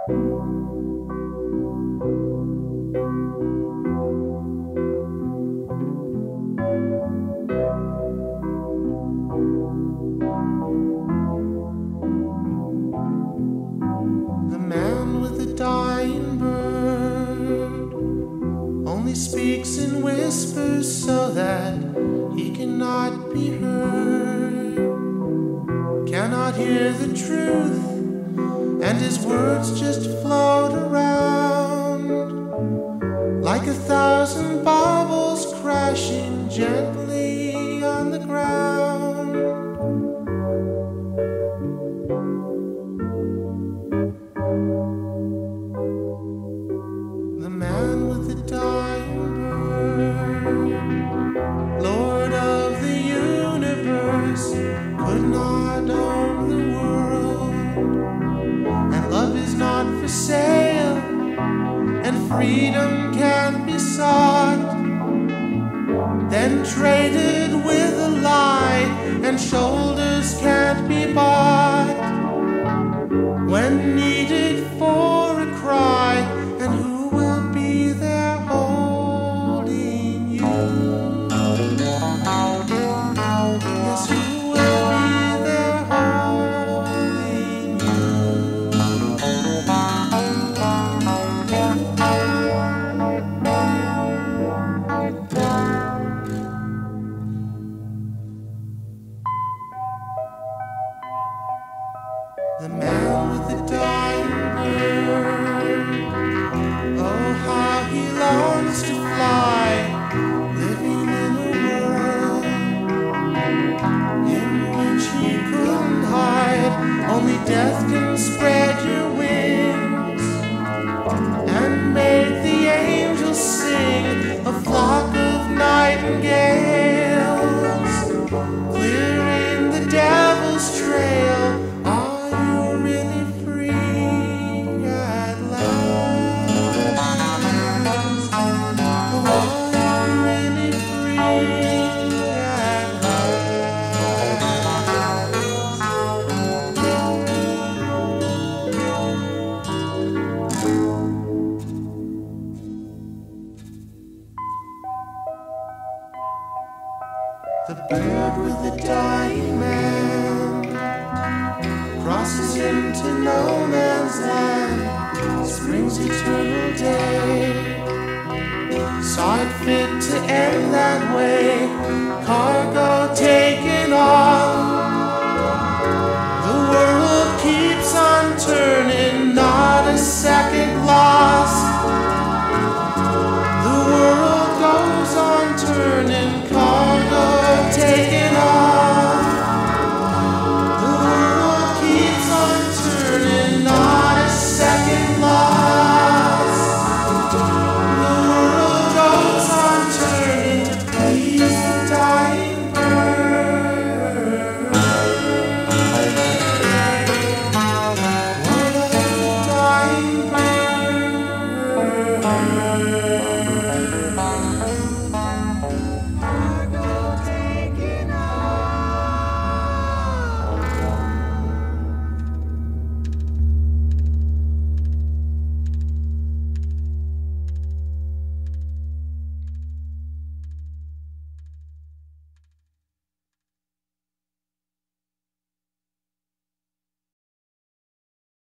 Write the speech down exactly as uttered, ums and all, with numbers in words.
Speaks in whispers so that he cannot be heard, cannot hear the truth, and his words just float around like a thousand bubbles crashing gently on the ground. The man with the dying bird, Lord of the universe, could not own the world, and love is not for sale, and freedom can't be sought, then traded with a lie, and shoulders can't be bought, when needed for a cry, and who will be there holding you? Yes, who will be there holding you? The man with the dying bird, oh how he longs to fly, living in a world in which he couldn't hide. Only death can spread your wings and make the angels sing, a flock of nightingales, clearing the devil's trail. The bird with the dying man crosses into no man's land. Spring's eternal day saw it fit to end that way. Cargo take